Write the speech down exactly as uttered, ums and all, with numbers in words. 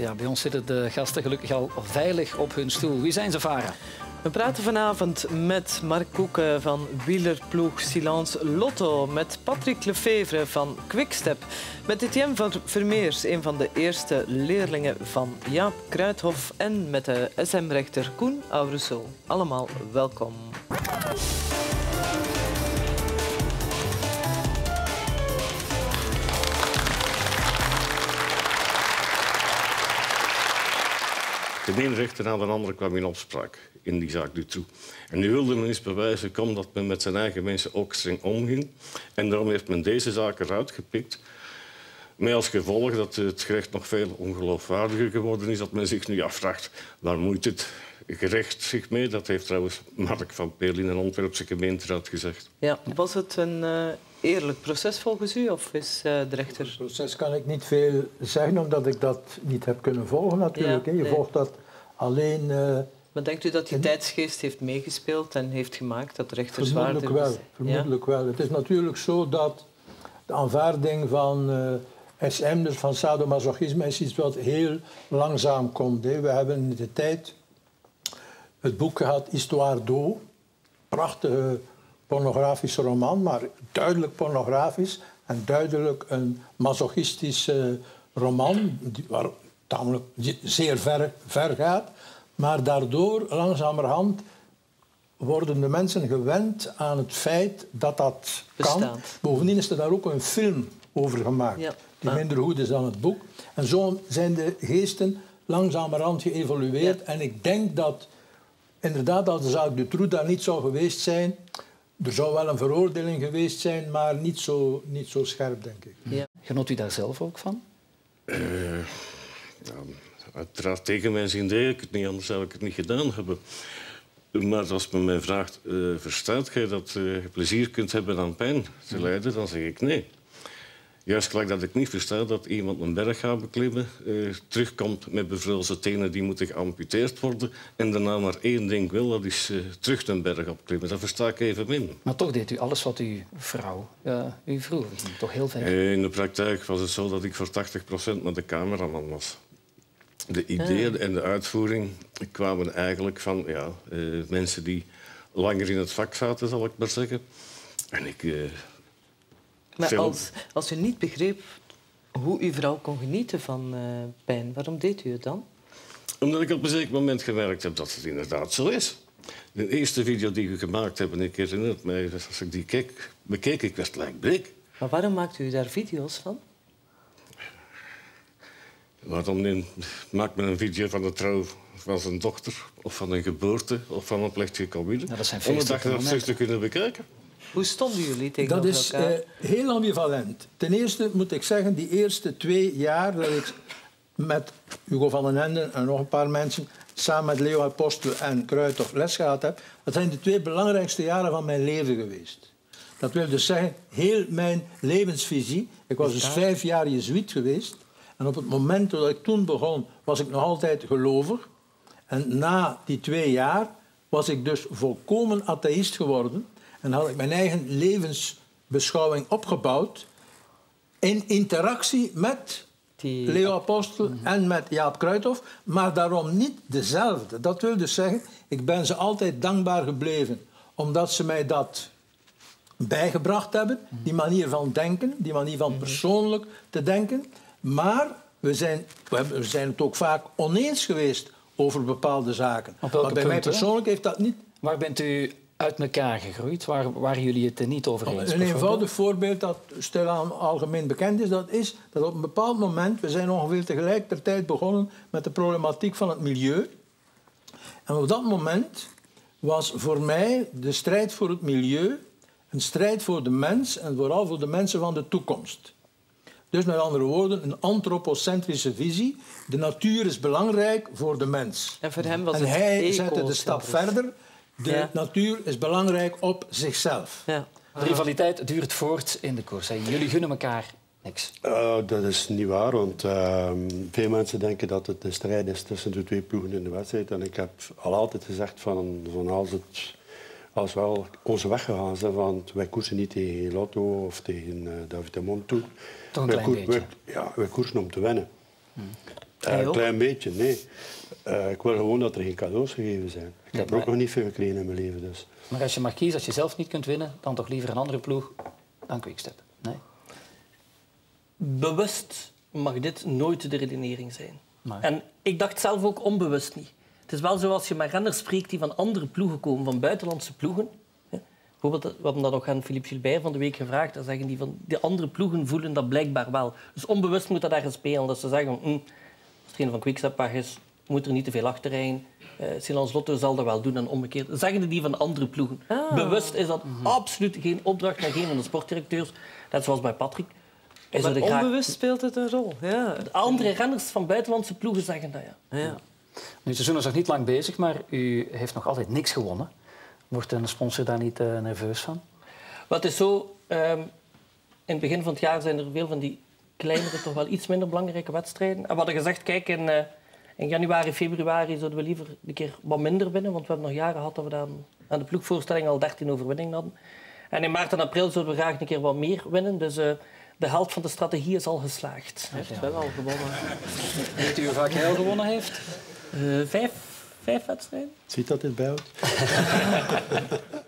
Ja, bij ons zitten de gasten gelukkig al veilig op hun stoel. Wie zijn ze, Vara? We praten vanavond met Mark Koeken van wielerploeg Silence Lotto, met Patrick Lefevre van Quickstep, met Etienne van Vermeers, een van de eerste leerlingen van Jaap Kruithof, en met de S M-rechter Koen Aurussel. Allemaal welkom. De ene rechter na de andere kwam in opspraak in die zaak Dutroux. En nu wilde men eens bewijzen kom, dat men met zijn eigen mensen ook streng omging. En daarom heeft men deze zaak eruit gepikt. Met als gevolg dat het gerecht nog veel ongeloofwaardiger geworden is. Dat men zich nu afvraagt, waar moet het gerecht zich mee? Dat heeft trouwens Mark van Peel in een Antwerpse gemeenteraad gezegd. Ja, was het een uh, eerlijk proces volgens u, of is uh, de rechter... Het proces kan ik niet veel zeggen, omdat ik dat niet heb kunnen volgen natuurlijk. Ja, je nee. volgt dat alleen... Uh, maar denkt u dat die in... tijdsgeest heeft meegespeeld en heeft gemaakt dat de rechter zwaarder was? Wel, vermoedelijk ja? wel. Het is natuurlijk zo dat de aanvaarding van uh, S M, dus van sadomasochisme, is iets wat heel langzaam komt. Hè. We hebben in de tijd het boek gehad, Histoire d'eau. Prachtige pornografische roman, maar duidelijk pornografisch en duidelijk een masochistische roman, die, waar tamelijk zeer ver, ver gaat. Maar daardoor, langzamerhand, worden de mensen gewend aan het feit dat dat kan. Bestaat. Bovendien is er daar ook een film over gemaakt, ja. die ah. minder goed is dan het boek. En zo zijn de geesten langzamerhand geëvolueerd. Ja. En ik denk dat, inderdaad, als de zaak Dutroux daar niet zou geweest zijn, er zou wel een veroordeling geweest zijn, maar niet zo, niet zo scherp, denk ik. Ja. Genoot u daar zelf ook van? Uh, ja, uiteraard tegen mijn zin deed ik het niet, anders zou ik het niet gedaan hebben. Maar als men mij vraagt, uh, verstaat jij dat uh, je plezier kunt hebben aan pijn te lijden, dan zeg ik nee. Juist gelijk dat ik niet versta dat iemand een berg gaat beklimmen, uh, terugkomt met bevrozen tenen die moeten geamputeerd worden en daarna maar één ding wil, dat is uh, terug een berg opklimmen. Dat versta ik evenmin. Maar toch deed u alles wat uw vrouw uh, u vroeg. Toch heel ver. Uh, in de praktijk was het zo dat ik voor tachtig procent met de cameraman was. De ideeën en de uitvoering kwamen eigenlijk van ja, uh, mensen die langer in het vak zaten, zal ik maar zeggen. En ik... Uh, Maar als, als u niet begreep hoe uw vrouw kon genieten van uh, pijn, waarom deed u het dan? Omdat ik op een zeker moment gemerkt heb dat het inderdaad zo is. De eerste video die u gemaakt hebt, en ik herinner mij, als ik die keek, bekeek, ik werd lijkbleek. Maar waarom maakt u daar video's van? Waarom maakt men een video van de trouw van zijn dochter, of van een geboorte, of van een plechtige commune? Ja, dat zijn om het achteraf te kunnen bekijken. Hoe stonden jullie tegenover elkaar? Dat is uh, heel ambivalent. Ten eerste moet ik zeggen, die eerste twee jaar dat ik met Hugo van den Enden en nog een paar mensen samen met Leo Apostel en Kruithof les gehad heb, dat zijn de twee belangrijkste jaren van mijn leven geweest. Dat wil dus zeggen, heel mijn levensvisie. Ik was dus vijf jaar jezuïet geweest. En op het moment dat ik toen begon, was ik nog altijd gelovig. En na die twee jaar was ik dus volkomen atheïst geworden. En had ik mijn eigen levensbeschouwing opgebouwd in interactie met die... Leo Apostel mm-hmm. en met Jaap Kruithof, maar daarom niet dezelfde. Dat wil dus zeggen, ik ben ze altijd dankbaar gebleven, omdat ze mij dat bijgebracht hebben, mm-hmm. die manier van denken, die manier van persoonlijk te denken. Maar we zijn, we zijn het ook vaak oneens geweest over bepaalde zaken. Op welke maar bij punten? mij persoonlijk heeft dat niet... Waar bent u uit elkaar gegroeid? Waar waren jullie het er niet over eens? Een eenvoudig voorbeeld dat stilaan algemeen bekend is, dat is dat op een bepaald moment, we zijn ongeveer tegelijkertijd begonnen met de problematiek van het milieu. En op dat moment was voor mij de strijd voor het milieu een strijd voor de mens en vooral voor de mensen van de toekomst. Dus met andere woorden, een antropocentrische visie. De natuur is belangrijk voor de mens. En voor hem was en het hij zette de stap verder. De ja. natuur is belangrijk op zichzelf. Ja. De rivaliteit duurt voort in de koers. Jullie gunnen elkaar niks. Uh, dat is niet waar, want uh, veel mensen denken dat het een strijd is tussen de twee ploegen in de wedstrijd. En ik heb al altijd gezegd van, van als, het, als we al onze weg gegaan zijn, van wij koersen niet tegen Lotto of tegen uh, David de Mont toe. Toch een wij klein koer, beetje. Wij, ja, wij koersen om te winnen. Hmm. Hij een ook? klein beetje, nee. Uh, ik wil gewoon dat er geen cadeaus gegeven zijn. Ik heb maar... ook nog niet veel gekregen in mijn leven. Dus. Maar als je mag kiezen, als je zelf niet kunt winnen, dan toch liever een andere ploeg dan Quickstep? Nee? Bewust mag dit nooit de redenering zijn. Nee. En ik dacht zelf ook onbewust niet. Het is wel zo als je met renners spreekt die van andere ploegen komen, van buitenlandse ploegen. Bijvoorbeeld, we hebben dat ook aan Philippe Gilbert van de week gevraagd. Dan zeggen die van de andere ploegen voelen dat blijkbaar wel. Dus onbewust moet dat ergens spelen. Dat ze zeggen, hm, als er een van Quickstep weg is, moet er niet te veel achterrijden. Uh, Silence Lotto zal dat wel doen en omgekeerd. Zeggen die van andere ploegen. Ah. Bewust is dat mm-hmm. absoluut geen opdracht naar geen van de sportdirecteurs. Net zoals bij Patrick. Is maar er graag... onbewust speelt het een rol. Ja. De andere renners van buitenlandse ploegen zeggen dat, ja. ja. Nu, het seizoen is nog niet lang bezig, maar u heeft nog altijd niks gewonnen. Wordt een sponsor daar niet uh, nerveus van? Wat is zo... Um, in het begin van het jaar zijn er veel van die kleinere, toch wel iets minder belangrijke wedstrijden. En we hadden gezegd, kijk, in, uh, in januari, februari zouden we liever een keer wat minder winnen. Want we hebben nog jaren gehad dat we dan aan de ploegvoorstelling al dertien overwinningen hadden. En in maart en april zouden we graag een keer wat meer winnen. Dus uh, de helft van de strategie is al geslaagd. Hij heeft wel al gewonnen. Weet u hoe vaak hij al gewonnen heeft? Uh, vijf, vijf wedstrijden. Ziet dat dit bijhoudt?